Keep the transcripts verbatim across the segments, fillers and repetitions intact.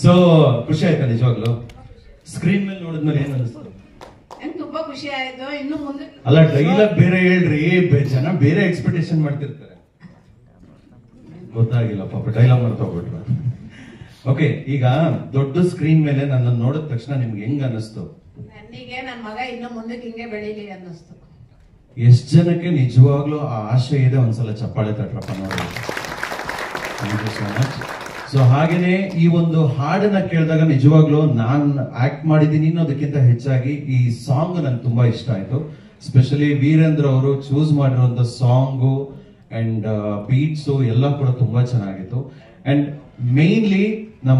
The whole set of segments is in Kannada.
ಸೊ ಖುಷಿ ಆಯ್ತಾ ನಿಜವಾಗ್ಲು? ಸ್ಕ್ರೀನ್ ಮೇಲೆ ನೋಡಿದ್ಮೇಲೆ ಏನ್ ಅನಿಸ್ತು? ತುಂಬಾ ಖುಷಿ ಆಯ್ತು. ಇನ್ನು ಮುಂದೆ ಅಲ್ಲ, ಡೈಲಾಗ್ ಬೇರೆ ಹೇಳ್ರಿ, ಜನ ಬೇರೆ ಎಕ್ಸ್ಪೆಕ್ಟೇಷನ್ ಮಾಡ್ತಿರ್ತಾರೆ. ಗೊತ್ತಾಗಿಲ್ಲ ಪಾಪ, ಡೈಲಾಗ್ ಮರ್ತೋಗ್ಬಿಟ್ರು. ಓಕೆ, ಈಗ ದೊಡ್ಡ ಸ್ಕ್ರೀನ್ ಮೇಲೆ ನನ್ನ ನೋಡಿದ ತಕ್ಷಣ ನಿಮ್ಗೆ ಹೆಂಗ್ ಅನ್ನಿಸ್ತು? ನನಗೆ ನನ್ನ ಮಗ ಇನ್ನು ಮುಂದಕ್ಕೆ ಹಿಂಗೆ ಬೆಳೀಲಿ ಅನ್ನಿಸ್ತು. ಎಷ್ಟ್ ಜನಕ್ಕೆ ನಿಜವಾಗ್ಲೂ ಆ ಆಶೆ ಇದೆ? ಒಂದ್ಸಲ ಚಪ್ಪಾಳೆ ತಟ್ರಪ್ಪ ನೋಡಿ. Thank you so much. So ಹಾಗೇನೆ ಈ ಒಂದು ಹಾಡನ್ನ ಕೇಳಿದಾಗ ನಿಜವಾಗ್ಲೂ ನಾನ್ ಆಕ್ಟ್ ಮಾಡಿದೀನಿ ಅನ್ನೋದಕ್ಕಿಂತ ಹೆಚ್ಚಾಗಿ ಈ ಸಾಂಗ್ ನನ್ಗೆ ತುಂಬಾ ಇಷ್ಟ ಆಯ್ತು. ಸ್ಪೆಷಲಿ ವೀರೇಂದ್ರ ಅವರು ಚೂಸ್ ಮಾಡಿರುವಂತ ಸಾಂಗು ಅಂಡ್ ಬೀಟ್ಸು ಎಲ್ಲ ಕೂಡ ತುಂಬಾ ಚೆನ್ನಾಗಿತ್ತು. ಅಂಡ್ ಮೇನ್ಲಿ ನಮ್ಮ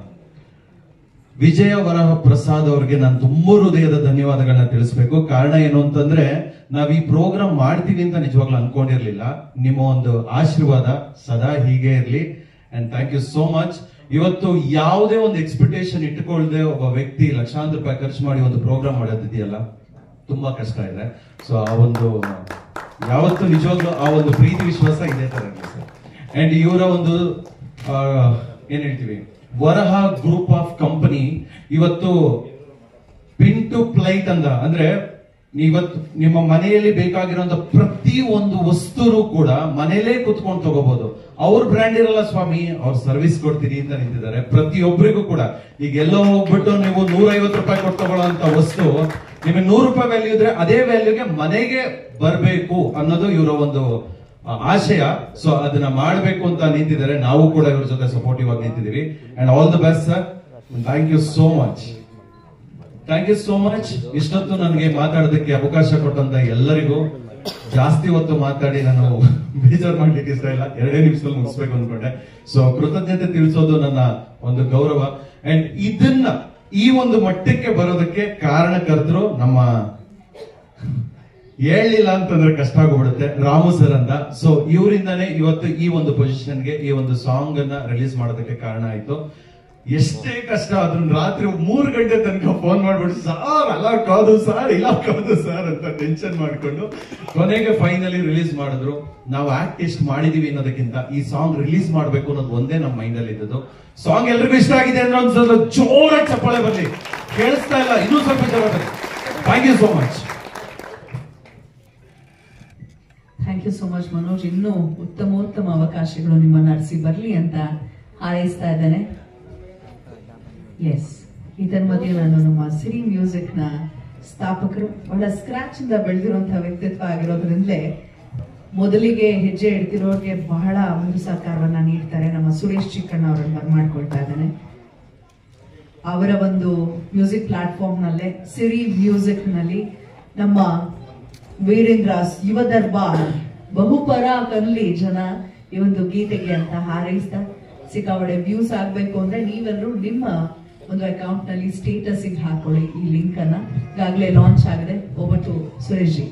ವಿಜಯ ವರಹ ಪ್ರಸಾದ್ ಅವ್ರಿಗೆ ನಾನು ತುಂಬಾ ಹೃದಯದ ಧನ್ಯವಾದಗಳನ್ನ ತಿಳಿಸ್ಬೇಕು. ಕಾರಣ ಏನು ಅಂತಂದ್ರೆ, ನಾವ್ ಈ ಪ್ರೋಗ್ರಾಮ್ ಮಾಡ್ತೀವಿ ಅಂತ ನಿಜವಾಗ್ಲೂ ಅನ್ಕೊಂಡಿರ್ಲಿಲ್ಲ. ನಿಮ್ಮ ಒಂದು ಆಶೀರ್ವಾದ ಸದಾ ಹೀಗೆ ಇರ್ಲಿ. And thank you so much. ಇವತ್ತು ಯಾವುದೇ ಒಂದು ಎಕ್ಸ್ಪೆಕ್ಟೇಷನ್ ಇಟ್ಕೊಳ್ಳದೆ ಒಬ್ಬ ವ್ಯಕ್ತಿ ಲಕ್ಷಾಂತರ ರೂಪಾಯಿ ಖರ್ಚು ಮಾಡಿ ಒಂದು ಪ್ರೋಗ್ರಾಮ್ ಮಾಡೋದಿದೆಯಲ್ಲ, ತುಂಬಾ ಕಷ್ಟ ಇದೆ. ಸೊ ಆ ಒಂದು ಯಾವತ್ತು ನಿಜವಾಗ್ಲೂ ಆ ಒಂದು ಪ್ರೀತಿ ವಿಶ್ವಾಸ ಇದೇ ತರ ಇದೆ ಸರ್. ಅಂಡ್ ಇವರ ಒಂದು ಏನ್ ಹೇಳ್ತೀವಿ, ವರಹ ಗ್ರೂಪ್ ಆಫ್ ಕಂಪನಿ ಇವತ್ತು ಪಿನ್ ಟು ಪ್ಲೈಟ್ ಅಂತ ಅಂದ್ರೆ, ಇವತ್ತು ನಿಮ್ಮ ಮನೆಯಲ್ಲಿ ಬೇಕಾಗಿರುವಂತ ಪ್ರತಿ ಒಂದು ವಸ್ತುನು ಕೂಡ ಮನೆಯಲ್ಲೇ ಕುತ್ಕೊಂಡು ತಗೋಬಹುದು. ಅವ್ರ ಬ್ರ್ಯಾಂಡ್ ಇರಲ್ಲ ಸ್ವಾಮಿ, ಅವ್ರ ಸರ್ವಿಸ್ ಕೊಡ್ತೀನಿ ಅಂತ ನಿಂತಿದ್ದಾರೆ. ಪ್ರತಿಯೊಬ್ಬರಿಗೂ ಕೂಡ ಈಗ ಎಲ್ಲೋ ಹೋಗ್ಬಿಟ್ಟು ನೀವು ನೂರ ಐವತ್ತು ರೂಪಾಯಿ ಕೊಟ್ಟು ತಗೊಳ್ಳೋಂತ ವಸ್ತು ನಿಮಗೆ ನೂರು ರೂಪಾಯಿ ವ್ಯಾಲ್ಯೂ ಇದ್ರೆ ಅದೇ ವ್ಯಾಲ್ಯೂಗೆ ಮನೆಗೆ ಬರಬೇಕು ಅನ್ನೋದು ಇವರ ಒಂದು ಆಶಯ. ಸೊ ಅದನ್ನ ಮಾಡಬೇಕು ಅಂತ ನಿಂತಿದ್ದಾರೆ. ನಾವು ಕೂಡ ಇವ್ರ ಜೊತೆ ಸಪೋರ್ಟಿವ್ ಆಗಿ ನಿಂತಿದ್ದೀವಿ. And all the best sir. Thank you so much. Thank you so much. ಇಷ್ಟೊತ್ತು ನನಗೆ ಮಾತಾಡೋದಕ್ಕೆ ಅವಕಾಶ ಕೊಟ್ಟಂತ ಎಲ್ಲರಿಗೂ, ಜಾಸ್ತಿ ಹೊತ್ತು ಮಾತಾಡಿ ನಾನು ಬೇಜಾರು ಮಾಡ್ಲಿಕ್ಕೆ ಇಷ್ಟ ಇಲ್ಲ, ಎರಡೇ ನಿಮಿಷದಲ್ಲಿ ಮುಗಿಸ್ಬೇಕು ಅಂದ್ಕೊಂಡೆ. ಸೊ ಕೃತಜ್ಞತೆ ತಿಳಿಸೋದು ನನ್ನ ಒಂದು ಗೌರವ. ಅಂಡ್ ಇದನ್ನ ಈ ಒಂದು ಮಟ್ಟಕ್ಕೆ ಬರೋದಕ್ಕೆ ಕಾರಣಕರ್ತರು ನಮ್ಮ, ಹೇಳಲಿಲ್ಲ ಅಂತಂದ್ರೆ ಕಷ್ಟ ಆಗ್ಬಿಡುತ್ತೆ, ರಾಮು ಸರ್ ಅಂತ. ಸೊ ಇವರಿಂದಾನೇ ಇವತ್ತು ಈ ಒಂದು ಪೊಸಿಷನ್ಗೆ ಈ ಒಂದು ಸಾಂಗ್ ಅನ್ನ ರಿಲೀಸ್ ಮಾಡೋದಕ್ಕೆ ಕಾರಣ ಆಯ್ತು. ಎಷ್ಟೇ ಕಷ್ಟ ಆದ್ರೂ ರಾತ್ರಿ ಮೂರು ಗಂಟೆ ತನಕ ಫೋನ್ ಮಾಡ್ಬಿಟ್ಟು, ಸಾರ್ ಅಲ್ಲ ಕಾದು ಸಾರ್ ಇಲ್ಲ ಕಾದು ಸಾರ್ ಅಂತ ಟೆನ್ಷನ್ ಮಾಡ್ಕೊಂಡು ಕೊನೆಗೆ ಫೈನಲಿ ರಿಲೀಸ್ ಮಾಡಿದ್ರು. ನಾವು ಆಕ್ಟ್ ಎಷ್ಟು ಮಾಡಿದೀವಿ ಅನ್ನೋದಕ್ಕಿಂತ ಈ ಸಾಂಗ್ ರಿಲೀಸ್ ಮಾಡ್ಬೇಕು ಅನ್ನೋದು ಒಂದೇ ನಮ್ಮ ಮೈಂಡ್ ಅಲ್ಲಿ ಇದ್ದದ್ದು. ಸಾಂಗ್ ಎಲ್ರಿಗೂ ಇಷ್ಟ ಆಗಿದೆ ಅಂದ್ರೆ ಒಂದ್ಸಲ ಜೋರಾಗಿ ಚಪ್ಪಾಳೆ ಬರ್ಲಿ. ಕೇಳಿಸ್ತಾ ಇಲ್ಲ, ಇನ್ನೂ ಸ್ವಲ್ಪ ಜೋರ ಬರ್ಲಿ. Thank you so much. Thank you so much Manoj. ಇನ್ನೂ ಉತ್ತಮೋತ್ತಮ ಅವಕಾಶಗಳು ನಿಮ್ಮನ್ನ ನಡೆಸಿ ಬರ್ಲಿ ಅಂತ ಹಾರೈಸ್ತಾ ಇದ್ದೇನೆ. ಎಸ್, ಇದರ ಮಧ್ಯೆ ನಾನು ನಮ್ಮ ಸಿರಿ ಮ್ಯೂಸಿಕ್ ನ ಸ್ಥಾಪಕರು, ಬಹಳ ಸ್ಕ್ರಾಚ್ ಇಂದ ಬೆಳೆದಿರುವಂತಹ ವ್ಯಕ್ತಿತ್ವ ಆಗಿರೋದ್ರಿಂದಲೇ ಮೊದಲಿಗೆ ಹೆಜ್ಜೆ ಇಡ್ತಿರೋರಿಗೆ ಬಹಳ ಒಂದು ಸಹಕಾರವನ್ನ ನೀಡ್ತಾರೆ. ನಮ್ಮ ಸುರೇಶ್ ಚಿಕ್ಕಣ್ಣ ಅವರನ್ನು ಬರ್ಮಾಡ್ಕೊಳ್ತಾ ಇದ್ದೇನೆ. ಅವರ ಒಂದು ಮ್ಯೂಸಿಕ್ ಪ್ಲಾಟ್ಫಾರ್ಮ್ ನಲ್ಲೇ ಸಿರಿ ಮ್ಯೂಸಿಕ್ ನಲ್ಲಿ ನಮ್ಮ ವೀರೇಂದ್ರ ಯುವ ದರ್ಬಾರ್ ಬಹುಪರ ಕನ್ಲಿ ಜನ ಈ ಒಂದು ಗೀತೆಗೆ ಅಂತ ಹಾರೈಸ್ತಾ, ಸಿಕ್ಕಾಪಟ್ಟೆ ವ್ಯೂಸ್ ಆಗ್ಬೇಕು ಅಂದ್ರೆ ನೀವೆಲ್ಲರೂ ನಿಮ್ಮ ಒಂದು ಅಕೌಂಟ್ ನಲ್ಲಿ ಸ್ಟೇಟಸ್ ಹಾಕೊಳ್ಳಿ ಈ ಲಿಂಕ್ ಅನ್ನ. ಈಗಾಗಲೇ ಲಾಂಚ್ ಆಗಿದೆ. Over to Suresh ji.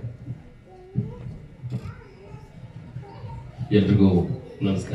ಎಲ್ರಿಗೂ ನಮಸ್ಕಾರ.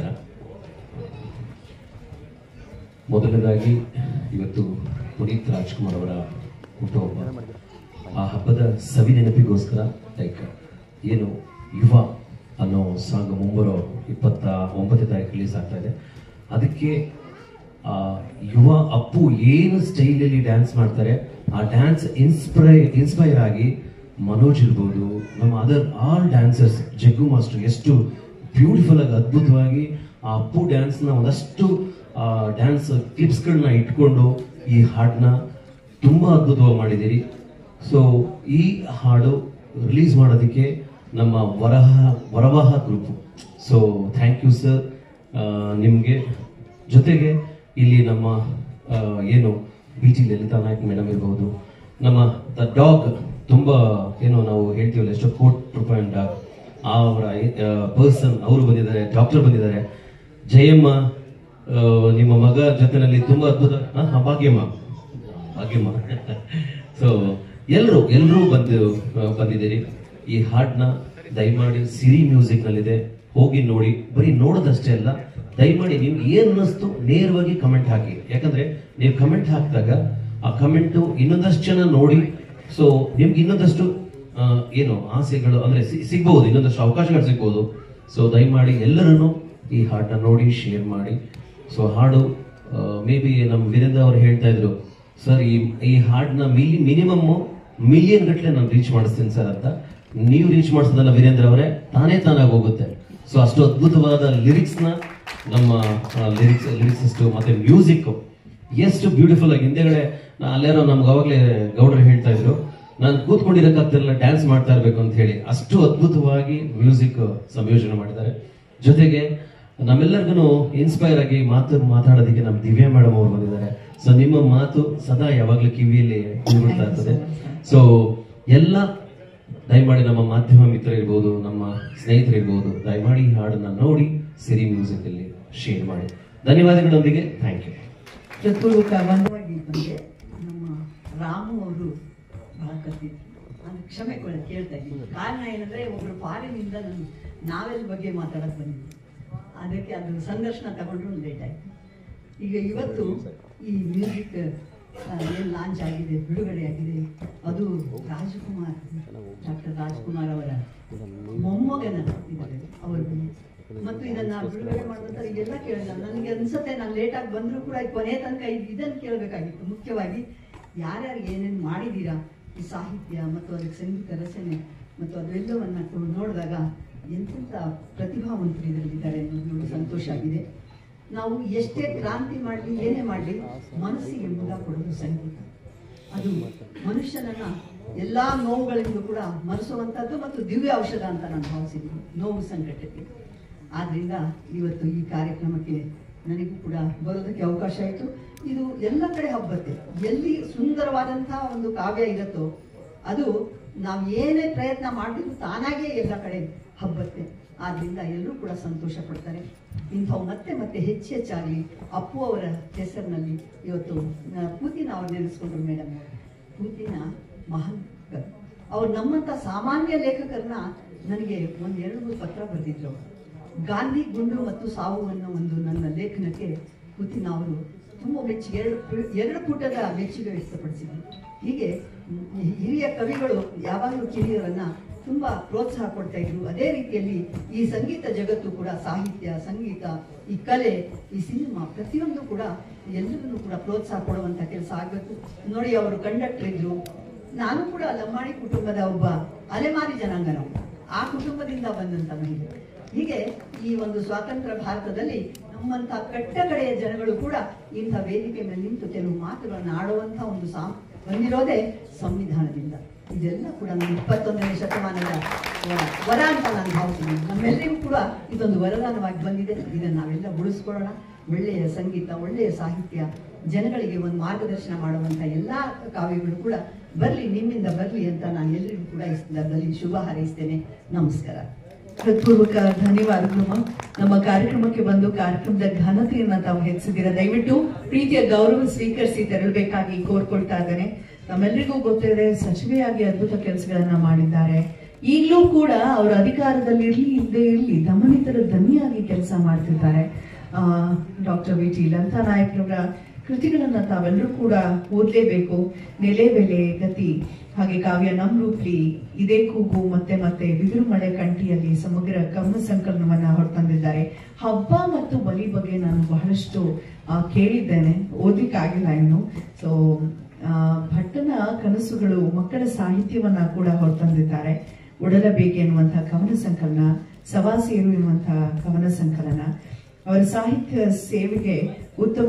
ಮೊದಲನೇದಾಗಿ ಇವತ್ತು ಪುನೀತ್ ರಾಜ್ಕುಮಾರ್ ಅವರ ಹುಟ್ಟುಹಬ್ಬ. ಆ ಹಬ್ಬದ ಸವಿ ನೆನಪಿಗೋಸ್ಕರ ಲೈಕ್ ಏನು ಯುವ ಅನ್ನೋ ಸಾಂಗ್ ಮುಂಬರೋ ಇಪ್ಪತ್ತ ಒಂಬತ್ತನೇ ತಾರೀಕು ರಿಲೀಸ್ ಆಗ್ತಾ ಇದೆ. ಅದಕ್ಕೆ ಯುವ ಅಪ್ಪು ಏನು ಸ್ಟೈಲಲ್ಲಿ ಡ್ಯಾನ್ಸ್ ಮಾಡ್ತಾರೆ, ಆ ಡ್ಯಾನ್ಸ್ ಇನ್ಸ್ಪೈ ಇನ್ಸ್ಪೈರ್ ಆಗಿ ಮನೋಜ್ ಇರ್ಬೋದು, ನಮ್ಮ other all dancers, Jaggu master ಎಷ್ಟು ಬ್ಯೂಟಿಫುಲ್ ಆಗಿ ಅದ್ಭುತವಾಗಿ ಆ ಅಪ್ಪು ಡ್ಯಾನ್ಸ್ನ ಒಂದಷ್ಟು ಡ್ಯಾನ್ಸ್ ಕ್ಲಿಪ್ಸ್ಗಳನ್ನ ಇಟ್ಕೊಂಡು ಈ ಹಾಡನ್ನ ತುಂಬಾ ಅದ್ಭುತವಾಗಿ ಮಾಡಿದ್ದೀರಿ. ಸೊ ಈ ಹಾಡು ರಿಲೀಸ್ ಮಾಡೋದಕ್ಕೆ ನಮ್ಮ ವರಹ ವರವಾಹ group, so thank you sir ನಿಮಗೆ. ಜೊತೆಗೆ ಇಲ್ಲಿ ನಮ್ಮ ಏನು B T Lalitha Naik madam ಇರ್ಬೋದು, ನಮ್ಮ ದ ಡಾಗ್ ತುಂಬ ಏನೋ ನಾವು ಹೇಳ್ತೀವಲ್ಲ ಎಷ್ಟೋ ಕೋಟಿ ರೂಪಾಯಿ ಡಾಗ್, ಅವರ ಪರ್ಸನ್ ಅವರು ಬಂದಿದ್ದಾರೆ, ಡಾಕ್ಟರ್ ಬಂದಿದ್ದಾರೆ, ಜಯಮ್ಮ ನಿಮ್ಮ ಮಗ ಜೊತೆನಲ್ಲಿ ತುಂಬಾ ಅದ್ಭುತ, ಭಾಗ್ಯಮ್ಮ ಭಾಗ್ಯಮ್ಮ ಸೊ ಎಲ್ಲರೂ ಎಲ್ಲರೂ ಬಂದು ಬಂದಿದ್ದೀರಿ. ಈ ಹಾಡನ್ನ ದಯಮಾಡಿ ಸಿರಿ ಮ್ಯೂಸಿಕ್ ನಲ್ಲಿದೆ, ಹೋಗಿ ನೋಡಿ. ಬರೀ ನೋಡೋದಷ್ಟೇ ಅಲ್ಲ, ದಯಮಾಡಿ ನಿಮ್ಗೆ ಏನ್ ಅನ್ನಿಸ್ತು ನೇರವಾಗಿ ಕಮೆಂಟ್ ಹಾಕಿ. ಯಾಕಂದ್ರೆ ನೀವು ಕಮೆಂಟ್ ಹಾಕಿದಾಗ ಆ ಕಮೆಂಟು ಇನ್ನೊಂದಷ್ಟು ಜನ ನೋಡಿ, ಸೊ ನಿಮ್ಗೆ ಇನ್ನೊಂದಷ್ಟು ಏನು ಆಸೆಗಳು ಅಂದ್ರೆ ಸಿಗ್ಬಹುದು, ಇನ್ನೊಂದಷ್ಟು ಅವಕಾಶಗಳು ಸಿಗ್ಬಹುದು. ಸೊ ದಯಮಾಡಿ ಎಲ್ಲರೂ ಈ ಹಾಡನ್ನ ನೋಡಿ ಶೇರ್ ಮಾಡಿ. ಸೊ ಹಾಡು ಮೇ ಬಿ ನಮ್ಮ ವೀರೇಂದ್ರ ಅವರು ಹೇಳ್ತಾ ಇದ್ರು, ಸರ್ ಈ ಈ ಹಾಡನ್ನ ಮಿಲಿ ಮಿನಿಮಮ್ ಮಿಲಿಯನ್ ಗಟ್ಟಲೆ ನಾನು ರೀಚ್ ಮಾಡಿಸ್ತೀನಿ ಸರ್ ಅಂತ. ನೀವು ರೀಚ್ ಮಾಡಿಸೋದಲ್ಲ ವೀರೇಂದ್ರ ಅವರೇ, ತಾನೇ ತಾನಾಗಿ ಹೋಗುತ್ತೆ. ಸೊ ಅಷ್ಟು ಅದ್ಭುತವಾದ ಲಿರಿಕ್ಸ್ ನ ನಮ್ಮ ಲಿರಿಕ್ಸ್ ಲಿರಿಕ್ಸಿಸ್ಟ್ ಮತ್ತೆ ಮ್ಯೂಸಿಕ್ ಎಷ್ಟು ಬ್ಯೂಟಿಫುಲ್ ಆಗಿ ಹಿಂದೆಗಡೆ ನಾ ಅಲ್ಲೇರೋ ನಮ್ಗೆ ಅವಾಗಲೇ ಗೌಡ್ರು ಹೇಳ್ತಾ ಇದ್ರು, ನಾನು ಕೂತ್ಕೊಂಡಿರಕ್ಕಾಗ್ತಿರಲ್ಲ ಡ್ಯಾನ್ಸ್ ಮಾಡ್ತಾ ಇರ್ಬೇಕು ಅಂತ ಹೇಳಿ. ಅಷ್ಟು ಅದ್ಭುತವಾಗಿ ಮ್ಯೂಸಿಕ್ ಸಂಯೋಜನೆ ಮಾಡಿದ್ದಾರೆ. ಜೊತೆಗೆ ನಮ್ಮೆಲ್ಲರಿಗೂ ಇನ್ಸ್ಪೈರ್ ಆಗಿ ಮಾತು ಮಾತಾಡೋದಕ್ಕೆ ನಮ್ಮ ದಿವ್ಯಾ ಮೇಡಮ್ ಅವರು ಬಂದಿದ್ದಾರೆ. ಸೊ ನಿಮ್ಮ ಮಾತು ಸದಾ ಯಾವಾಗ್ಲೂ ಕಿವಿಯಲ್ಲಿ ಕೂಡ್ಬಿಡ್ತಾ ಇರ್ತದೆ. ಸೊ ಎಲ್ಲ ದಯಮಾಡಿ ನಮ್ಮ ಮಾಧ್ಯಮ ಮಿತ್ರ ಇರ್ಬೋದು, ನಮ್ಮ ಸ್ನೇಹಿತರು ಇರ್ಬೋದು, ದಯಮಾಡಿ ಈ ಹಾಡನ್ನ ನೋಡಿ ಸಿರಿ ಮ್ಯೂಸಿಕ್ ಅಲ್ಲಿ ಶೇರ್ ಮಾಡಿ. ಧನ್ಯವಾದಗಳೊಂದಿಗೆ ಥ್ಯಾಂಕ್ ಯು. ಹೃತ್ಪೂರ್ವಕವಾಗಿ ಬಂದೆ. ನಮ್ಮ ರಾಮು ಅವರು ಬಹಳ ಕತ್ತಿದ್ರು, ನಾನು ಕ್ಷಮೆ ಕೂಡ ಕೇಳ್ತಾ ಇದ್ದೀನಿ. ಕಾರಣ ಏನಂದ್ರೆ ಒಬ್ರು ಫಾರಿನಿಂದ ನಾನು ನಾವೆಲ್ ಬಗ್ಗೆ ಮಾತಾಡಕ್ ಬಂದಿದ್ದೆ, ಅದಕ್ಕೆ ಅದು ಸಂದರ್ಶನ ತಗೊಂಡ್ರು ಲೇಟ್ ಆಯ್ತು. ಈಗ ಇವತ್ತು ಈ ಮ್ಯೂಸಿಕ್ ಏನು ಲಾಂಚ್ ಆಗಿದೆ, ಬಿಡುಗಡೆ ಆಗಿದೆ, ಅದು ರಾಜ್ಕುಮಾರ್ ಡಾಕ್ಟರ್ ರಾಜ್ಕುಮಾರ್ ಅವರ ಮೊಮ್ಮಗನ ಇದ್ದಾರೆ ಅವರು. ಮತ್ತು ಇದನ್ನ ಬಿಡುಗಡೆ ಮಾಡುವಂತ ಇದೆಲ್ಲ ಕೇಳಿಲ್ಲ. ನನಗೆ ಅನ್ಸುತ್ತೆ ನಾನು ಲೇಟಾಗಿ ಬಂದರೂ ಕೂಡ ಕೊನೆ ತನಕ ಇದನ್ನು ಕೇಳಬೇಕಾಗಿತ್ತು. ಮುಖ್ಯವಾಗಿ ಯಾರ್ಯಾರಿಗೆ ಏನೇನು ಮಾಡಿದ್ದೀರಾ ಈ ಸಾಹಿತ್ಯ ಮತ್ತು ಅದಕ್ಕೆ ಸಂಗೀತ ರಚನೆ ಮತ್ತು ಅದೆಲ್ಲವನ್ನ ನೋಡಿದಾಗ ಎಂತೆಂಥ ಪ್ರತಿಭಾವಂತರು ಇದರಲ್ಲಿದ್ದಾರೆ ಅನ್ನೋದು ನೋಡಿ ಸಂತೋಷ ಆಗಿದೆ. ನಾವು ಎಷ್ಟೇ ಕ್ರಾಂತಿ ಮಾಡಲಿ ಏನೇ ಮಾಡಲಿ ಮನಸ್ಸಿಗೆ ಮುದ ಕೊಡೋದು ಸಂಗೀತ. ಅದು ಮನುಷ್ಯನನ್ನ ಎಲ್ಲಾ ನೋವುಗಳಿಂದ ಕೂಡ ಮರೆಸುವಂತಹದ್ದು ಮತ್ತು ದಿವ್ಯ ಔಷಧ ಅಂತ ನಾನು ಭಾವಿಸಿದ್ದೀನಿ ನೋವು ಸಂಕಟಕ್ಕೆ. ಆದ್ರಿಂದ ಇವತ್ತು ಈ ಕಾರ್ಯಕ್ರಮಕ್ಕೆ ನನಗೂ ಕೂಡ ಬರೋದಕ್ಕೆ ಅವಕಾಶ ಆಯಿತು. ಇದು ಎಲ್ಲ ಕಡೆ ಹಬ್ಬತ್ತೆ. ಎಲ್ಲಿ ಸುಂದರವಾದಂತಹ ಒಂದು ಕಾವ್ಯ ಇರುತ್ತೋ ಅದು ನಾವು ಏನೇ ಪ್ರಯತ್ನ ಮಾಡಿದ್ರು ತಾನಾಗೇ ಎಲ್ಲ ಕಡೆ ಹಬ್ಬತ್ತೆ. ಆದ್ರಿಂದ ಎಲ್ಲರೂ ಕೂಡ ಸಂತೋಷ ಪಡ್ತಾರೆ. ಇಂಥವು ಮತ್ತೆ ಮತ್ತೆ ಹೆಚ್ಚು ಹೆಚ್ಚಾಗಲಿ. ಅಪ್ಪು ಅವರ ಹೆಸರಿನಲ್ಲಿ ಇವತ್ತು ಪೂತಿನ ಅವ್ರು ನೆನೆಸ್ಕೊಂಡ್ರು ಮೇಡಮ್. ಪೂತಿನ ಮಹಾನ್ ಅವ್ರು ನಮ್ಮಂತ ಸಾಮಾನ್ಯ ಲೇಖಕರನ್ನ ನನಗೆ ಒಂದ್ ಎರಡು ಮೂರು ಪತ್ರ ಬರೆದಿದ್ರು. ಗಾಂಧಿ ಗುಂಡು ಮತ್ತು ಸಾವು ಅನ್ನೋ ಒಂದು ನನ್ನ ಲೇಖನಕ್ಕೆ ಪೂತಿನ ಅವರು ತುಂಬ ಮೆಚ್ಚುಗೆ ಎರಡು ಎರಡು ಪುಟದ ಮೆಚ್ಚುಗೆ ವ್ಯಕ್ತಪಡಿಸಿದ್ರು. ಹೀಗೆ ಹಿರಿಯ ಕವಿಗಳು ಯಾವಾಗಲೂ ಕಿರಿಯರನ್ನ ತುಂಬಾ ಪ್ರೋತ್ಸಾಹ ಕೊಡ್ತಾ ಇದ್ರು. ಅದೇ ರೀತಿಯಲ್ಲಿ ಈ ಸಂಗೀತ ಜಗತ್ತು ಕೂಡ ಸಾಹಿತ್ಯ, ಸಂಗೀತ, ಈ ಕಲೆ, ಈ ಸಿನಿಮಾ ಪ್ರತಿಯೊಂದು ಕೂಡ ಎಲ್ಲರನ್ನೂ ಕೂಡ ಪ್ರೋತ್ಸಾಹ ಕೊಡುವಂತ ಕೆಲಸ ಆಗಬೇಕು. ನೋಡಿ, ಅವರು ಕಂಡಕ್ಟರ್ ಇದ್ರು. ನಾನು ಕೂಡ ಲಂಬಾಣಿ ಕುಟುಂಬದ ಒಬ್ಬ ಅಲೆಮಾರಿ ಜನಾಂಗ, ನಾವು ಆ ಕುಟುಂಬದಿಂದ ಬಂದಂತ ಮಹಿಳೆ. ಹೀಗೆ ಈ ಒಂದು ಸ್ವಾತಂತ್ರ್ಯ ಭಾರತದಲ್ಲಿ ನಮ್ಮಂತ ಕಟ್ಟ ಕಡೆಯ ಜನಗಳು ಕೂಡ ಇಂಥ ವೇದಿಕೆ ಮೇಲೆ ನಿಂತು ಕೆಲವು ಮಾತುಗಳನ್ನು ಆಡುವಂತ ಒಂದು ಸಾ ಬಂದಿರೋದೇ ಸಂವಿಧಾನದಿಂದ. ಇದೆಲ್ಲ ಕೂಡ ನಮ್ಮ ಇಪ್ಪತ್ತೊಂದನೇ ಶತಮಾನದ ವರ ಅಂತ ನಾನು ಭಾವಿಸ್ತೀನಿ. ನಮ್ಮೆಲ್ಲರಿಗೂ ಕೂಡ ಇದೊಂದು ವರದಾನವಾಗಿ ಬಂದಿದೆ. ಇದನ್ನು ನಾವೆಲ್ಲ ಉಳಿಸ್ಕೊಳ್ಳೋಣ. ಒಳ್ಳೆಯ ಸಂಗೀತ, ಒಳ್ಳೆಯ ಸಾಹಿತ್ಯ, ಜನಗಳಿಗೆ ಒಂದು ಮಾರ್ಗದರ್ಶನ ಮಾಡುವಂತ ಎಲ್ಲಾ ಕಾವ್ಯಗಳು ಕೂಡ ಬರ್ಲಿ, ನಿಮ್ಮಿಂದ ಬರ್ಲಿ ಅಂತ ನಾನು ಎಲ್ಲರಿಗೂ ಕೂಡ ಈ ಸಂದರ್ಭದಲ್ಲಿ ಶುಭ ಹಾರೈಸ್ತೇನೆ. ನಮಸ್ಕಾರ. ಹೃತ್ಪೂರ್ವಕ ಧನ್ಯವಾದಗಳು. ನಮ್ಮ ಕಾರ್ಯಕ್ರಮಕ್ಕೆ ಬಂದು ಕಾರ್ಯಕ್ರಮದ ಘನತೆಯನ್ನ ತಾವು ಹೆಚ್ಚಿದ್ದೀರಾ. ದಯವಿಟ್ಟು ಪ್ರೀತಿಯ ಗೌರವ ಸ್ವೀಕರಿಸಿ ತೆರಳಬೇಕಾಗಿ ಕೋರ್ಕೊಳ್ತಾ ಇದ್ದೇನೆ. ನಮ್ಮೆಲ್ಲರಿಗೂ ಗೊತ್ತಿದೆ, ಸಚಿವೆಯಾಗಿ ಅದ್ಭುತ ಕೆಲಸಗಳನ್ನ ಮಾಡಿದ್ದಾರೆ. ಈಗಲೂ ಕೂಡ ಅವರ ಅಧಿಕಾರದಲ್ಲಿ ಇರ್ಲಿ ಇಲ್ಲದೆ ಇರ್ಲಿ ದಮನಿತರ ದನಿಯಾಗಿ ಕೆಲಸ ಮಾಡ್ತಿದ್ದಾರೆ. ಆ ಡಾಕ್ಟರ್ ವಿ ಟಿ ಲಲಿತಾ ನಾಯಕರವರ ಕೃತಿಗಳನ್ನ ತಾವೆಲ್ಲರೂ ಕೂಡ ಓದ್ಲೇಬೇಕು. ನೆಲೆ ಬೆಲೆ ಗತಿ, ಹಾಗೆ ಕಾವ್ಯ ನಮ್ರೂಪ್ಲಿ, ಇದೇ ಕೂಗು, ಮತ್ತೆ ಮತ್ತೆ ಬಿದಿರು ಮಳೆ ಕಂಠಿಯಲ್ಲಿ ಸಮಗ್ರ ಕವನ ಸಂಕಲನವನ್ನ ಹೊರತಂದಿದ್ದಾರೆ. ಹಬ್ಬ ಮತ್ತು ಬಲಿ ಬಗ್ಗೆ ನಾನು ಬಹಳಷ್ಟು ಕೇಳಿದ್ದೇನೆ, ಓದ್ಲಿಕ್ಕಾಗಿಲ್ಲ ಇನ್ನು. ಸೊ ಭಟ್ಟನ ಕನಸುಗಳು ಮಕ್ಕಳ ಸಾಹಿತ್ಯವನ್ನ ಕೂಡ ಹೊರತಂದಿದ್ದಾರೆ. ಉಡಲಬೇಕೆ ಎನ್ನುವಂತಹ ಕವನ ಸಂಕಲನ, ಸವಾಸೇರು ಎನ್ನುವಂತಹ ಕವನ ಸಂಕಲನ. ಅವರ ಸಾಹಿತ್ಯ ಸೇವೆಗೆ ಉತ್ತಮ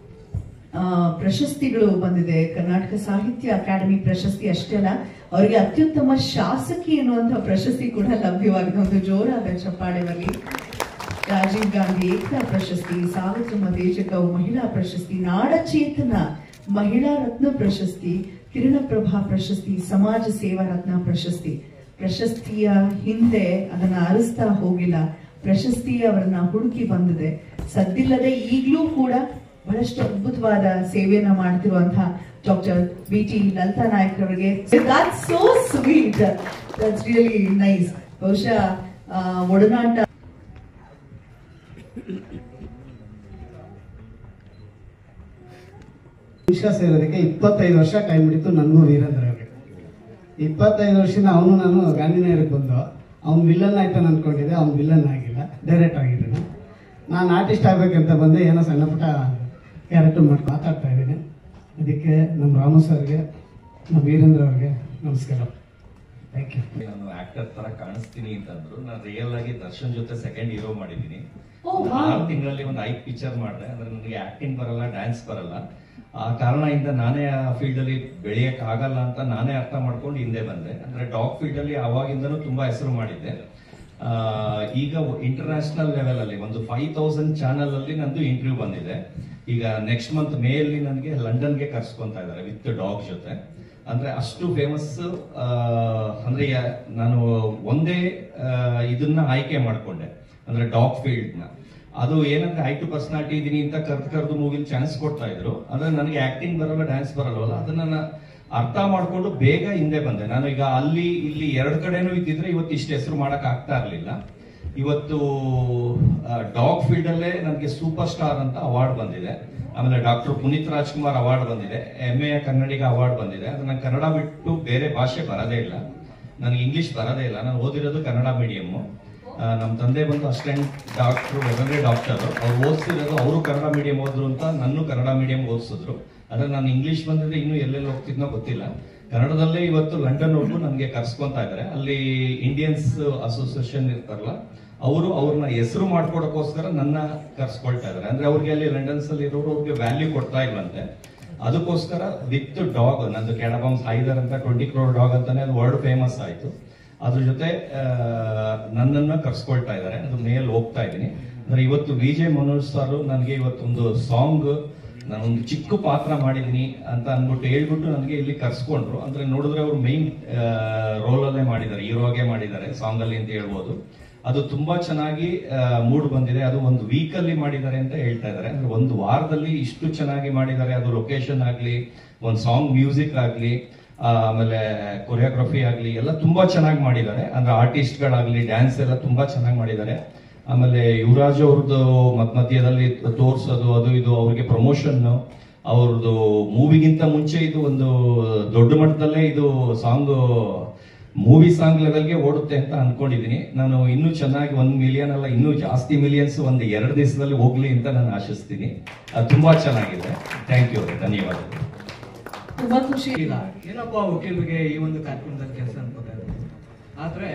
ಪ್ರಶಸ್ತಿಗಳು ಬಂದಿದೆ. ಕರ್ನಾಟಕ ಸಾಹಿತ್ಯ ಅಕಾಡೆಮಿ ಪ್ರಶಸ್ತಿ ಅಷ್ಟೇ ಅಲ್ಲ, ಅವರಿಗೆ ಅತ್ಯುತ್ತಮ ಶಾಸಕಿ ಎನ್ನುವಂತಹ ಪ್ರಶಸ್ತಿ ಕೂಡ ಲಭ್ಯವಾಗಿದೆ. ಒಂದು ಜೋರಾದ ಚಪ್ಪಾಳೆ ಬರಲಿ. ರಾಜೀವ್ ಗಾಂಧಿ ಏಕತಾ ಪ್ರಶಸ್ತಿ, ಸಾರ್ವತ್ರಿಕ ದೇಶಕವು ಮಹಿಳಾ ಪ್ರಶಸ್ತಿ, ನಾಡಚೇತನ ಮಹಿಳಾ ರತ್ನ ಪ್ರಶಸ್ತಿ, ಕಿರಣಪ್ರಭಾ ಪ್ರಶಸ್ತಿ, ಸಮಾಜ ಸೇವಾ ರತ್ನ ಪ್ರಶಸ್ತಿ. ಪ್ರಶಸ್ತಿಯ ಹಿಂದೆ ಅದನ್ನ ಅರಸ್ತಾ ಹೋಗಿಲ್ಲ, ಪ್ರಶಸ್ತಿ ಅವರನ್ನ ಹುಡುಕಿ ಬಂದಿದೆ. ಸದ್ದಿಲ್ಲದೆ ಈಗಲೂ ಕೂಡ ಬಹಳಷ್ಟು ಅದ್ಭುತವಾದ ಸೇವೆಯನ್ನ ಮಾಡ್ತಿರುವಂತಹ ಡಾಕ್ಟರ್ ಬಿ ಟಿ ಲಲಿತಾ ನಾಯಕರವರಿಗೆ that's so sweet, that's really nice. ಬಹುಶಃ ಒಡನಾಟ ವಿಷಯ ಸೇರೋದಕ್ಕೆ ಇಪ್ಪತ್ತೈದು ವರ್ಷ ಟೈಮ್ ಹಿಡಿತು ನನಗೂ ವೀರೇಂದ್ರ ಅವ್ರಿಗೆ. ಇಪ್ಪತ್ತೈದು ವರ್ಷದಿಂದ ಅವನು ನಾನು ಗಾಂಧಿನಗರಕ್ಕೆ ಬಂದು ಅವ್ನು ವಿಲ್ಲನ್ ಆಯ್ತಾನೆ ಅನ್ಕೊಂಡಿದ್ದೆ. ಅವ್ನು ವಿಲ್ಲನ್ ಆಗಿಲ್ಲ, ಡೈರೆಕ್ಟ್ ಆಗಿದ್ದಾನೆ. ನಾನು ಆರ್ಟಿಸ್ಟ್ ಆಗ್ಬೇಕಂತ ಬಂದೆ. ಏನೋ ಸಣ್ಣ ಪುಟ್ಟ ಕ್ಯಾರೆಕ್ಟರ್ ಮಾಡಿ ಮಾತಾಡ್ತಾ ಇದ್ದೀನಿ. ಅದಕ್ಕೆ ನಮ್ಮ ರಾಮು ಸರ್ಗೆ, ನಮ್ಮ ವೀರೇಂದ್ರ ಅವ್ರಿಗೆ ನಮಸ್ಕಾರ. Thank you. ನಾನು ಆಕ್ಟರ್ ತರ ಕಾಣಿಸ್ತೀನಿ ಅಂತಂದ್ರು, ನಾನು ರಿಯಲ್ ಆಗಿ ದರ್ಶನ್ ಜೊತೆ ಸೆಕೆಂಡ್ ಹೀರೋ ಮಾಡಿದ್ದೀನಿ. ಆರು ತಿಂಗಳಲ್ಲಿ ಒಂದು ಐದು ಪಿಕ್ಚರ್ ಮಾಡಿದೆ. ಅಂದ್ರೆ ನನಗೆ ಆಕ್ಟಿಂಗ್ ಬರಲ್ಲ, ಡ್ಯಾನ್ಸ್ ಬರಲ್ಲ. ಆ ಕಾರಣದಿಂದ ನಾನೇ ಆ ಫೀಲ್ಡ್ ಅಲ್ಲಿ ಬೆಳೆಯಕ್ ಆಗಲ್ಲ ಅಂತ ನಾನೇ ಅರ್ಥ ಮಾಡ್ಕೊಂಡು ಹಿಂದೆ ಬಂದೆ. ಅಂದ್ರೆ ಡಾಗ್ ಫೀಲ್ಡ್ ಅಲ್ಲಿ ಅವಾಗಿಂದನೂ ತುಂಬಾ ಹೆಸರು ಮಾಡಿದ್ದೆ. ಆ ಈಗ ಇಂಟರ್ನ್ಯಾಷನಲ್ ಲೆವೆಲ್ ಅಲ್ಲಿ ಒಂದು ಫೈವ್ ತೌಸಂಡ್ ಚಾನಲ್ ಅಲ್ಲಿ ನಂದು ಇಂಟರ್ವ್ಯೂ ಬಂದಿದೆ. ಈಗ ನೆಕ್ಸ್ಟ್ ಮಂತ್ ಮೇ ಅಲ್ಲಿ ನನಗೆ ಲಂಡನ್ಗೆ ಕರ್ಸ್ಕೊಂತ ಇದ್ದಾರೆ ವಿತ್ ಡಾಗ್ ಜೊತೆ. ಅಂದ್ರೆ ಅಷ್ಟು ಫೇಮಸ್. ಅಂದ್ರೆ ನಾನು ಒಂದೇ ಇದನ್ನ ಆಯ್ಕೆ ಮಾಡ್ಕೊಂಡೆ, ಅಂದ್ರೆ ಡಾಗ್ ಫೀಲ್ಡ್ ನ. ಅದು ಏನಂದ್ರೆ ಐ ಟು ಪರ್ಸನಾಲಿಟಿ ಇದೀನಿ ಅಂತ ಕರ್ದು ಕರೆದು ಮೂವಿಲಿ ಚಾನ್ಸ್ ಕೊಡ್ತಾ ಇದ್ರು. ಅಂದ್ರೆ ನನಗೆ ಆಕ್ಟಿಂಗ್ ಬರಲ್ಲ, ಡ್ಯಾನ್ಸ್ ಬರಲ್ವಲ್ಲ, ಅದನ್ನ ಅರ್ಥ ಮಾಡ್ಕೊಂಡು ಬೇಗ ಹಿಂದೆ ಬಂದೆ. ನಾನು ಈಗ ಅಲ್ಲಿ ಇಲ್ಲಿ ಎರಡು ಕಡೆನೂ ಇದ್ದಿದ್ರೆ ಇವತ್ತು ಇಷ್ಟು ಹೆಸರು ಮಾಡಕ್ ಆಗ್ತಾ ಇರ್ಲಿಲ್ಲ. ಇವತ್ತು ಡಾಗ್ ಫೀಲ್ಡ್ ಅಲ್ಲೇ ನನಗೆ ಸೂಪರ್ ಸ್ಟಾರ್ ಅಂತ ಅವಾರ್ಡ್ ಬಂದಿದೆ. ಆಮೇಲೆ ಡಾಕ್ಟರ್ ಪುನೀತ್ ರಾಜ್ಕುಮಾರ್ ಅವಾರ್ಡ್ ಬಂದಿದೆ, ಹೆಮ್ಮೆಯ ಕನ್ನಡಿಗ ಅವಾರ್ಡ್ ಬಂದಿದೆ. ಅದು ನಂಗೆ ಕನ್ನಡ ಬಿಟ್ಟು ಬೇರೆ ಭಾಷೆ ಬರೋದೇ ಇಲ್ಲ, ನನಗೆ ಇಂಗ್ಲಿಷ್ ಬರೋದೇ ಇಲ್ಲ. ನಾನು ಓದಿರೋದು ಕನ್ನಡ ಮೀಡಿಯಮ್. ನಮ್ಮ ತಂದೆ ಬಂದು ಅಸಿಸ್ಟೆಂಟ್ ಡಾಕ್ಟರ್, ವೆಟರ್ನರಿ ಡಾಕ್ಟರ್. ಅವ್ರು ಓದಿಸಿರೋದು, ಅವರು ಕನ್ನಡ ಮೀಡಿಯಂ ಓದ್ರು ಅಂತ ನನ್ನ ಕನ್ನಡ ಮೀಡಿಯಂ ಓದಿಸಿದ್ರು. ಆದ್ರೆ ನಾನು ಇಂಗ್ಲಿಷ್ ಬಂದಿದ್ರೆ ಇನ್ನೂ ಎಲ್ಲೆಲ್ಲಿ ಹೋಗ್ತಿದ್ನೋ ಗೊತ್ತಿಲ್ಲ. ಕನ್ನಡದಲ್ಲೇ ಇವತ್ತು ಲಂಡನ್ ವರ್ಗು ನನಗೆ ಕರ್ಸ್ಕೊಂತಾ ಇದ್ದಾರೆ. ಅಲ್ಲಿ ಇಂಡಿಯನ್ಸ್ ಅಸೋಸಿಯೇಷನ್ ಇರ್ತಾರಲ್ಲ, ಅವರು ಅವ್ರನ್ನ ಹೆಸರು ಮಾಡ್ಕೊಡಕ್ಕೋಸ್ಕರ ನನ್ನ ಕರ್ಸ್ಕೊಳ್ತಾ ಇದಾರೆ. ಅಂದ್ರೆ ಅವ್ರಿಗೆ ಅಲ್ಲಿ ಲಂಡನ್ಸ್ ಅಲ್ಲಿ ಇರೋರು ಅವ್ರಿಗೆ ವ್ಯಾಲ್ಯೂ ಕೊಡ್ತಾ ಇಲ್ವಂತೆ. ಅದಕ್ಕೋಸ್ಕರ ವಿತ್ ಡಾಗ್ ನಂದು ಕ್ಯಾಡಬಾಮ್ಸ್ ಹೈದರ್ ಅಂತ ಟ್ವೆಂಟಿ ಕ್ರೋರ್ ಡಾಗ್ ಅಂತಾನೆ ಅದು ವರ್ಲ್ಡ್ ಫೇಮಸ್ ಆಯ್ತು. ಅದ್ರ ಜೊತೆ ನನ್ನನ್ನ ಕರ್ಸ್ಕೊಳ್ತಾ ಇದ್ದಾರೆ. ಅದು ಮೇಲೆ ಹೋಗ್ತಾ ಇದ್ದೀನಿ. ಅಂದ್ರೆ ಇವತ್ತು ವಿಜಯ್ ಮನೋಜ್ ಸರ್ ನನಗೆ ಇವತ್ತೊಂದು ಸಾಂಗ್ ನಾನೊಂದು ಚಿಕ್ಕ ಪಾತ್ರ ಮಾಡಿದೀನಿ ಅಂತ ಅನ್ಬಿಟ್ಟು ಹೇಳ್ಬಿಟ್ಟು ನನಗೆ ಇಲ್ಲಿ ಕರ್ಸ್ಕೊಂಡ್ರು. ಅಂದ್ರೆ ನೋಡಿದ್ರೆ ಅವ್ರು ಮೈನ್ ರೋಲ್ ಅಲ್ಲೇ ಮಾಡಿದ್ದಾರೆ, ಹೀರೋಗೆ ಮಾಡಿದ್ದಾರೆ ಸಾಂಗ್ ಅಲ್ಲಿ ಅಂತ ಹೇಳ್ಬೋದು. ಅದು ತುಂಬಾ ಚೆನ್ನಾಗಿ ಮೂಡ್ ಬಂದಿದೆ. ಅದು ಒಂದು ವೀಕ್ ಅಲ್ಲಿ ಮಾಡಿದ್ದಾರೆ ಅಂತ ಹೇಳ್ತಾ ಇದ್ದಾರೆ. ಅಂದ್ರೆ ಒಂದು ವಾರದಲ್ಲಿ ಇಷ್ಟು ಚೆನ್ನಾಗಿ ಮಾಡಿದ್ದಾರೆ. ಅದು ಲೊಕೇಶನ್ ಆಗ್ಲಿ, ಒಂದು ಸಾಂಗ್ ಮ್ಯೂಸಿಕ್ ಆಗ್ಲಿ, ಆಮೇಲೆ ಕೊರಿಯೋಗ್ರಫಿ ಆಗ್ಲಿ, ಎಲ್ಲ ತುಂಬಾ ಚೆನ್ನಾಗಿ ಮಾಡಿದ್ದಾರೆ. ಅಂದ್ರೆ ಆರ್ಟಿಸ್ಟ್ ಗಳಾಗ್ಲಿ, ಡ್ಯಾನ್ಸ್ ಎಲ್ಲ ತುಂಬಾ ಚೆನ್ನಾಗಿ ಮಾಡಿದ್ದಾರೆ. ಆಮೇಲೆ ಯುವರಾಜ್ ಅವ್ರದ್ದು ಮತ್ ಮಧ್ಯದಲ್ಲಿ ತೋರ್ಸೋದು, ಅದು ಇದು ಅವ್ರಿಗೆ ಪ್ರಮೋಷನ್, ಅವ್ರದ್ದು ಮೂವಿಗಿಂತ ಮುಂಚೆ ಇದು ಒಂದು ದೊಡ್ಡ ಮಟ್ಟದಲ್ಲೇ ಇದು ಸಾಂಗ್ ಮೂವಿ ಸಾಂಗ್ ಲೆವೆಲ್ಗೆ ಓಡುತ್ತೆ ಅಂತ ಅನ್ಕೊಂಡಿದೀನಿ. ನಾನು ಇನ್ನೂ ಚೆನ್ನಾಗಿ ಒಂದ್ ಮಿಲಿಯನ್ ಅಲ್ಲ, ಇನ್ನೂ ಜಾಸ್ತಿ ಮಿಲಿಯನ್ಸ್ ಒಂದು ಎರಡು ದಿವಸದಲ್ಲಿ ಹೋಗ್ಲಿ ಅಂತ ನಾನು ಆಶಿಸ್ತೀನಿ. ಅದು ತುಂಬಾ ಚೆನ್ನಾಗಿದೆ. ಥ್ಯಾಂಕ್ ಯು, ಧನ್ಯವಾದಗಳು. ತುಂಬಾ ಖುಷಿ ಇಲ್ಲ ಏನಪ್ಪ ವಕೀಲರಿಗೆ ಈ ಒಂದು ಕಾರ್ಯಕ್ರಮದಲ್ಲಿ ಕೆಲಸ ಅನ್ಕೋತಾ ಇದ್ದಾರೆ. ಆದ್ರೆ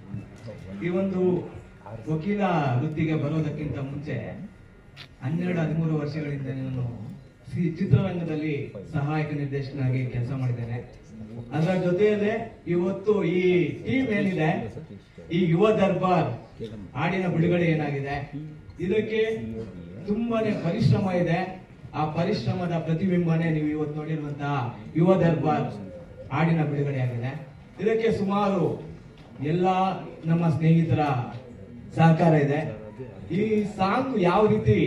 ಈ ಒಂದು ವಕೀಲ ವೃತ್ತಿಗೆ ಬರೋದಕ್ಕಿಂತ ಮುಂಚೆ ಹನ್ನೆರಡು ಹದಿಮೂರು ವರ್ಷಗಳಿಂದ ನಾನು ಚಿತ್ರರಂಗದಲ್ಲಿ ಸಹಾಯಕ ನಿರ್ದೇಶಕನಾಗಿ ಕೆಲಸ ಮಾಡಿದ್ದೇನೆ. ಅದರ ಜೊತೆಯಲ್ಲೇ ಇವತ್ತು ಈ ಟೀಮ್ ಏನಿದೆ, ಈ ಯುವ ದರ್ಬಾರ್ ಹಾಡಿನ ಬಿಡುಗಡೆ ಏನಾಗಿದೆ, ಇದಕ್ಕೆ ತುಂಬಾನೇ ಪರಿಶ್ರಮ ಇದೆ. ಆ ಪರಿಶ್ರಮದ ಪ್ರತಿಬಿಂಬನೆ ನೀವು ಇವತ್ತು ನೋಡಿರುವಂತಹ ಯುವ ದರ್ಬಾರ್ ಹಾಡಿನ ಬಿಡುಗಡೆ ಆಗಿದೆ. ಇದಕ್ಕೆ ಸುಮಾರು ಎಲ್ಲ ನಮ್ಮ ಸ್ನೇಹಿತರ ಸಹಕಾರ ಇದೆ. ಈ ಸಾಂಗ್ ಯಾವ ರೀತಿ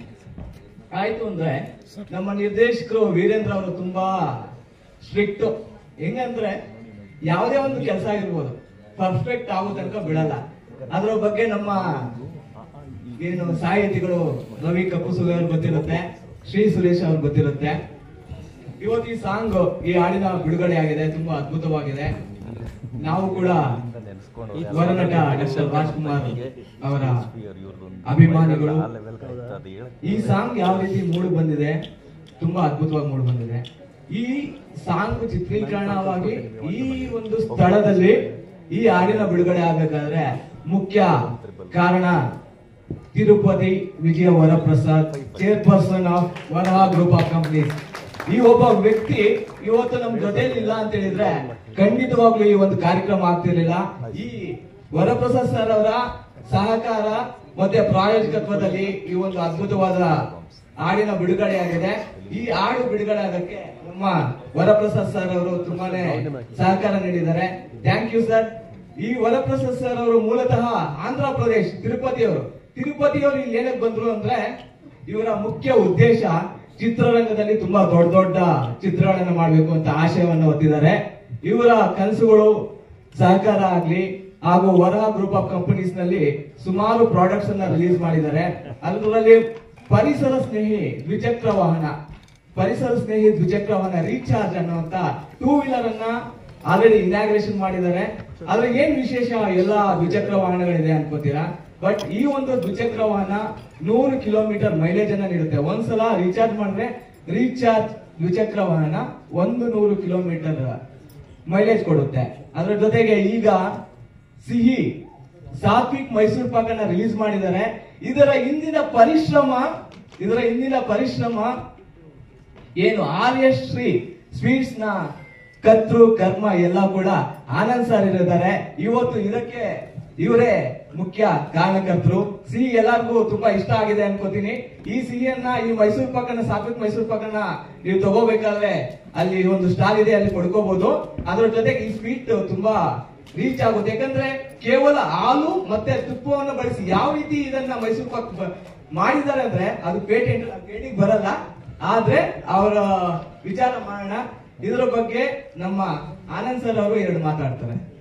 ಆಯ್ತು ಅಂದ್ರೆ, ನಮ್ಮ ನಿರ್ದೇಶಕರು ವೀರೇಂದ್ರ ಅವರು ತುಂಬಾ ಸ್ಟ್ರಿಕ್ಟ್. ಹೆಂಗಂದ್ರೆ ಯಾವುದೇ ಒಂದು ಕೆಲಸ ಆಗಿರ್ಬೋದು, ಪರ್ಫೆಕ್ಟ್ ಆಗೋ ತನಕ ಬಿಡಲ್ಲ. ಅದರ ಬಗ್ಗೆ ನಮ್ಮ ಏನು ಸಾಹಿತಿಗಳು ರವಿ ಕಪ್ಪುಸುಲಿ ಅವ್ರು ಗೊತ್ತಿರುತ್ತೆ, ಶ್ರೀ ಸುರೇಶ್ ಅವ್ರು ಗೊತ್ತಿರುತ್ತೆ. ಇವತ್ತು ಈ ಸಾಂಗ್, ಈ ಹಾಡಿನ ಬಿಡುಗಡೆ ಆಗಿದೆ, ತುಂಬಾ ಅದ್ಭುತವಾಗಿದೆ. ನಾವು ಕೂಡ ವರನಟ ಡಾಕ್ಟರ್ ರಾಜ್ಕುಮಾರ್ ಅವರ ಅಭಿಮಾನಿಗಳು. ಈ ಸಾಂಗ್ ಯಾವ ರೀತಿ ಮೂಡ್ ಬಂದಿದೆ, ತುಂಬಾ ಅದ್ಭುತವಾಗಿ ಮೂಡ್ ಬಂದಿದೆ. ಈ ಸಾಂಗ್ ಚಿತ್ರೀಕರಣವಾಗಿ ಈ ಒಂದು ಸ್ಥಳದಲ್ಲಿ ಈ ಹಾಡಿನ ಬಿಡುಗಡೆ ಆಗಬೇಕಾದ್ರೆ ಮುಖ್ಯ ಕಾರಣ Tirupati Vijaya Varaprasad, chairperson of Varaha group of companies. ಈ ಒಬ್ಬ ವ್ಯಕ್ತಿ ಇವತ್ತು ನಮ್ ಜೊತೆಲಿ ಇಲ್ಲ ಅಂತ ಹೇಳಿದ್ರೆ ಖಂಡಿತವಾಗ್ಲೂ ಈ ಒಂದು ಕಾರ್ಯಕ್ರಮ ಆಗ್ತಿರ್ಲಿಲ್ಲ. ಈ ವರಪ್ರಸಾದ್ ಸರ್ ಅವರ ಸಹಕಾರ ಮತ್ತೆ ಪ್ರಾಯೋಜಕತ್ವದಲ್ಲಿ ಈ ಒಂದು ಅದ್ಭುತವಾದ ಹಾಡಿನ ಬಿಡುಗಡೆ ಆಗಿದೆ. ಈ ಹಾಡು ಬಿಡುಗಡೆ ಆಗಕ್ಕೆ ನಮ್ಮ ವರಪ್ರಸಾದ್ ಸರ್ ಅವರು ತುಂಬಾನೇ ಸಹಕಾರ ನೀಡಿದ್ದಾರೆ. Thank you sir. ಈ ವರಪ್ರಸಾದ್ ಸರ್ ಅವರು ಮೂಲತಃ ಆಂಧ್ರ ಪ್ರದೇಶ್ ತಿರುಪತಿಯವರು. ತಿರುಪತಿಯವರು ಇಲ್ಲಿ ಏನಕ್ಕೆ ಬಂದ್ರು ಅಂದ್ರೆ, ಇವರ ಮುಖ್ಯ ಉದ್ದೇಶ ಚಿತ್ರರಂಗದಲ್ಲಿ ತುಂಬಾ ದೊಡ್ಡ ದೊಡ್ಡ ಚಿತ್ರಗಳನ್ನು ಮಾಡಬೇಕು ಅಂತ ಆಶಯವನ್ನು ಹೊತ್ತಿದ್ದಾರೆ. ಇವರ ಕನಸುಗಳು ಸಹಕಾರ ಆಗ್ಲಿ, ಹಾಗೂ ವರಹ ಗ್ರೂಪ್ ಆಫ್ ಕಂಪನೀಸ್ ನಲ್ಲಿ ಸುಮಾರು ಪ್ರಾಡಕ್ಟ್ಸ್ ಅನ್ನ ರಿಲೀಸ್ ಮಾಡಿದ್ದಾರೆ. ಅದರಲ್ಲಿ ಪರಿಸರ ಸ್ನೇಹಿ ದ್ವಿಚಕ್ರ ವಾಹನ, ಪರಿಸರ ಸ್ನೇಹಿ ದ್ವಿಚಕ್ರ ವಾಹನ ರೀಚಾರ್ಜ್ ಅನ್ನುವಂತ ಟೂ ವೀಲರ್ ಅನ್ನ ಆಲ್ರೆಡಿ ಇನಾಗ್ರೇಷನ್ ಮಾಡಿದ್ದಾರೆ. ಆದ್ರೆ ಏನ್ ವಿಶೇಷ, ಎಲ್ಲಾ ದ್ವಿಚಕ್ರ ವಾಹನಗಳಿದೆ ಅನ್ಕೋತೀರಾ, ಬಟ್ ಈ ಒಂದು ದ್ವಿಚಕ್ರ ವಾಹನ ನೂರು ಕಿಲೋಮೀಟರ್ ಮೈಲೇಜ್ ಅನ್ನ ನೀಡುತ್ತೆ. ಒಂದ್ಸಲ ರೀಚಾರ್ಜ್ ಮಾಡಿದ್ರೆ ರೀಚಾರ್ಜ್ ದ್ವಿಚಕ್ರ ವಾಹನ ಒಂದು ನೂರು ಕಿಲೋಮೀಟರ್ ಮೈಲೇಜ್ ಕೊಡುತ್ತೆ. ಅದರ ಜೊತೆಗೆ ಈಗ ಸಿಹಿ ಸಾತ್ವಿಕ್ ಮೈಸೂರು ಪಾಕನ್ನ ರಿಲೀಸ್ ಮಾಡಿದ್ದಾರೆ. ಇದರ ಹಿಂದಿನ ಪರಿಶ್ರಮ ಇದರ ಹಿಂದಿನ ಪರಿಶ್ರಮ ಏನು ಆರ್ಯ ಶ್ರೀ ಸ್ವೀಟ್ಸ್ ನ ಕರ್ತೃ ಕರ್ಮ ಎಲ್ಲ ಕೂಡ ಆನಂದ್ ಸರ್ ಇರಿದ್ದಾರೆ. ಇವತ್ತು ಇದಕ್ಕೆ ಇವರೇ ಮುಖ್ಯ ಕಾರಣಕರ್ತರು. ಸಿಹಿ ಎಲ್ಲರಿಗೂ ತುಂಬಾ ಇಷ್ಟ ಆಗಿದೆ ಅನ್ಕೋತೀನಿ. ಈ ಸಿಹಿಯನ್ನ ಈ ಮೈಸೂರು ಪಾಕನ್ನ ಸಾತ್ವಿಕ್ ಮೈಸೂರು ಪಾಕನ್ನ ನೀವು ತಗೋಬೇಕಾದ್ರೆ ಅಲ್ಲಿ ಒಂದು ಸ್ಟಾಲ್ ಇದೆ, ಅಲ್ಲಿ ಪಡ್ಕೋಬಹುದು. ಅದ್ರ ಜೊತೆಗೆ ಈ ಸ್ವೀಟ್ ತುಂಬಾ ರೀಚ್ ಆಗುತ್ತೆ. ಯಾಕಂದ್ರೆ ಕೇವಲ ಹಾಲು ಮತ್ತೆ ತುಪ್ಪವನ್ನು ಬಳಸಿ ಯಾವ ರೀತಿ ಇದನ್ನ ಮೈಸೂರು ಪಾಕ್ ಮಾಡಿದ್ದಾರೆ ಅಂದ್ರೆ ಅದು ಪೇಟೆಂಟ್ ಪೇಟೆಂಟ್ ಬರಲ್ಲ. ಆದ್ರೆ ಅವರ ವಿಚಾರ ಮಾಡೋಣ. ಇದರ ಬಗ್ಗೆ ನಮ್ಮ ಆನಂದ್ ಸರ್ ಅವರು ಎರಡು ಮಾತಾಡ್ತಾರೆ.